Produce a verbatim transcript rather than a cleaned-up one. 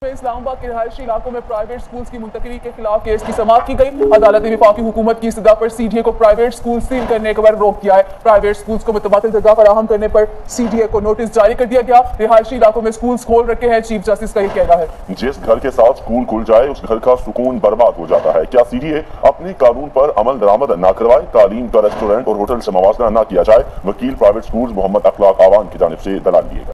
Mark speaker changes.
Speaker 1: में इस्लामाबाद के रिहायशी इलाकों में प्राइवेट स्कूल्स की मुंतकली के खिलाफ केस की समाअत की गई। अदालत ने वफाकी हुकूमत की इस्तदा पर सीडीए को प्राइवेट स्कूल सील करने के बाद रोक दिया है। प्राइवेट स्कूल्स को मुतबादिल जगह फराहम करने पर सीडीए को नोटिस जारी कर दिया गया। रिहायशी इलाकों में स्कूल खोल रखे हैं, चीफ जस्टिस का यह कहना है।
Speaker 2: जिस घर के साथ स्कूल खुल जाए उस घर का सुकून बर्बाद हो जाता है। क्या सीडीए अपने कानून पर अमल दरामद न करवाए? तालीम का रेस्टोरेंट और होटल से मवासना न किया जाए? वकील प्राइवेट स्कूल मोहम्मद अखलाक आवान की जानिब से दलाल दिएगा।